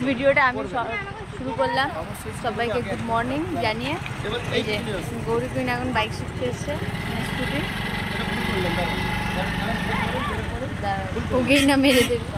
ভিডিওটা আমি শুরু করলাম। সবাইকে গুড মর্নিং জানিয়ে এই যে গৌরী কুইন এখন বাইক শিখতে এসছে, স্কুটি ওকেই না মেরে দেবে।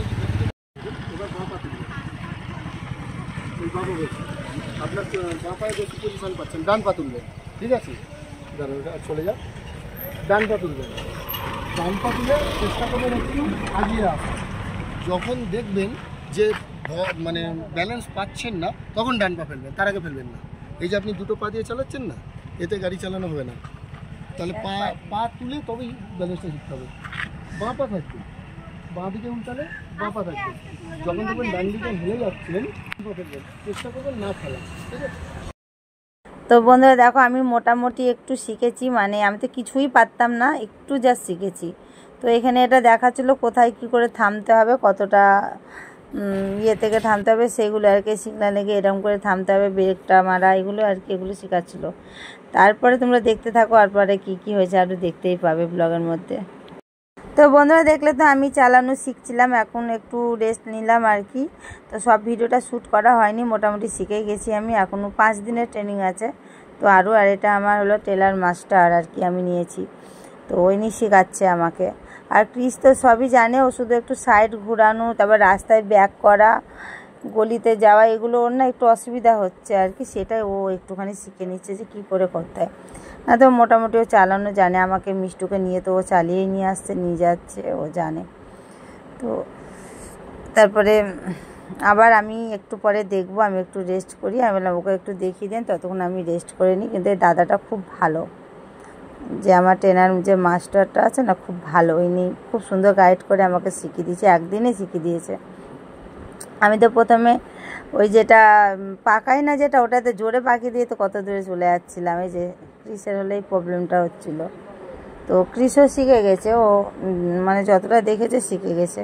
আপনার বাঁ পায়ে বেশি পজিশন পাচ্ছেন, ডান পা তুলবেন, ঠিক আছে? চলে যান, ডান পা তুলবেন, ডান পা তুলে চেষ্টা করবেন একটু আগিয়ে আসা। যখন দেখবেন যে মানে ব্যালেন্স পাচ্ছেন না তখন ডান পা ফেলবেন, তার আগে ফেলবেন না। এই যে আপনি দুটো পা দিয়ে চালাচ্ছেন না, এতে গাড়ি চালানো হবে না। তাহলে পা তুলে তবেই ব্যালেন্সটা শিখতে হবে। বাঁ পা থাকবে, বাঁ দিকে উল্টালে বাঁ পা থাকবে। যখন দেখবেন ডান দিকে হেলে যাচ্ছেন চেষ্টা করবেন না ফেলা, ঠিক আছে? তো বন্ধুরা দেখো আমি মোটামুটি একটু শিখেছি, মানে আমি তো কিছুই পারতাম না, একটু জাস্ট শিখেছি। তো এখানে এটা দেখাচ্ছিলো কোথায় কি করে থামতে হবে, কতটা ইয়ে থেকে থামতে হবে, সেগুলো আর কি সিগনালে গিয়ে এরকম করে থামতে হবে, ব্রেকটা মারা, এগুলো আর কি, এগুলো শেখাচ্ছিলো। তারপরে তোমরা দেখতে থাকো, আর পরে কী হয়েছে আরও দেখতেই পাবে ব্লগের মধ্যে। তো বন্ধুরা দেখলে তো আমি চালানো শিখছিলাম, এখন একটু রেস্ট নিলাম আর কি। তো সব ভিডিওটা শ্যুট করা হয়নি, মোটামুটি শিখে গেছি আমি। এখনও 5 দিনের ট্রেনিং আছে, তো আর এটা আমার হলো টেলার মাস্টার আর কি, আমি নিয়েছি। তো ওই নিয়ে শেখাচ্ছে আমাকে। আর ক্রিস তো সবই জানে, ও শুধু একটু সাইড ঘোরানো, তারপর রাস্তায় ব্যাক করা, গলিতে যাওয়া, এগুলো ওর না একটু অসুবিধা হচ্ছে আর কি, সেটাই ও একটুখানি শিখে নিচ্ছে যে কী করে করতে হয়। না তো মোটামুটি ও চালানো জানে, আমাকে মিষ্টুকে নিয়ে তো ও চালিয়েই নিয়ে আসছে, নিয়ে যাচ্ছে, ও জানে। তো তারপরে আবার আমি একটু পরে দেখবো, আমি একটু রেস্ট করি। আমি বললাম ওকে একটু দেখিয়ে দেন, ততক্ষণ আমি রেস্ট করে নিই। কিন্তু এই দাদাটা খুব ভালো, যে আমার ট্রেনার যে মাস্টারটা আছে না, খুব ভালো, ইনি খুব সুন্দর গাইড করে আমাকে শিখিয়ে দিয়েছে, একদিনে শিখিয়ে দিয়েছে। আমি তো প্রথমে ওই যেটা পাকাই না, যেটা ওটাতে জোরে পাকিয়ে দিয়ে তো কত দূরে চলে যাচ্ছিলাম। এই যে ক্রিসের হলে এই প্রবলেমটা হচ্ছিলো। তো ক্রিসও শিখে গেছে, ও মানে যতটা দেখেছে শিখে গেছে।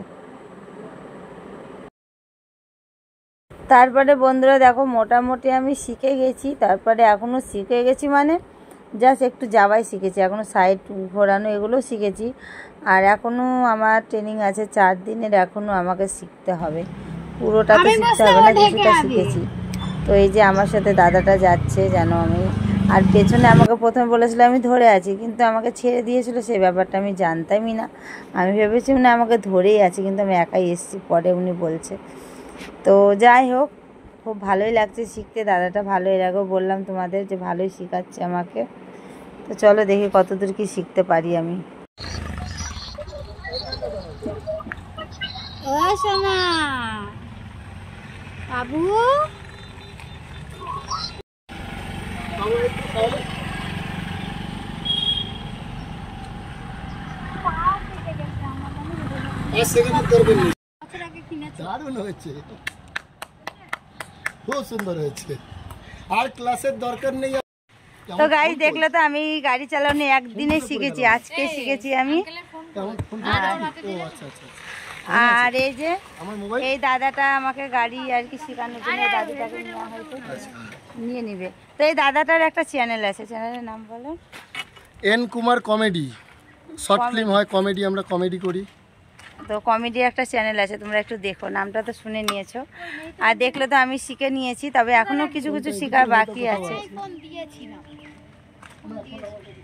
তারপরে বন্ধুরা দেখো মোটামুটি আমি শিখে গেছি। তারপরে এখনও শিখে গেছি, মানে জাস্ট একটু যাওয়াই শিখেছি, এখনও সাইড ঘোরানো এগুলো শিখেছি। আর এখনও আমার ট্রেনিং আছে 4 দিনের, এখনও আমাকে শিখতে হবে, পুরোটা তো শিখতে হবে না, কিছুটা শিখেছি। তো এই যে আমার সাথে দাদাটা যাচ্ছে যেন আমি, আর পেছনে আমাকে প্রথমে বলেছিল আমি ধরে আছি, কিন্তু আমাকে ছেড়ে দিয়েছিল, সেই ব্যাপারটা আমি জানতামই না। আমি ভেবেছি উনি আমাকে ধরেই আছে, কিন্তু আমি একাই এসেছি, পরে উনি বলছে। তো যাই হোক, খুব ভালোই লাগছে শিখতে, দাদাটা ভালো, এর আগেও বললাম তোমাদের যে ভালোই শেখাচ্ছে আমাকে। তো চলো দেখি কতদূর কি শিখতে পারি আমি। ও সোনা বাবু, দারুণ হয়েছে, খুব সুন্দর হয়েছে, আর ক্লাসের দরকার নেই। তো গাইস দেখলে তো আমি গাড়ি চালানো একদিনে শিখেছি, আজকে শিখেছি আমি। আর এই যে এই দাদাটা আমাকে গাড়ি আর কি শেখানোর জন্য, দাদাটাকে নেওয়া হয়তো নিয়ে নিবে। তো এই দাদাটার একটা চ্যানেল আছে, চ্যানেলের নাম বলো? N Kumar comedy, short film হয়, কমেডি, আমরা কমেডি করি। তো কমেডি একটা চ্যানেল আছে, তোমরা একটু দেখো, নামটা তো শুনে নিয়েছো। আর দেখলে তো আমি শিখে নিয়েছি, তবে এখনো কিছু কিছু শেখার বাকি আছে।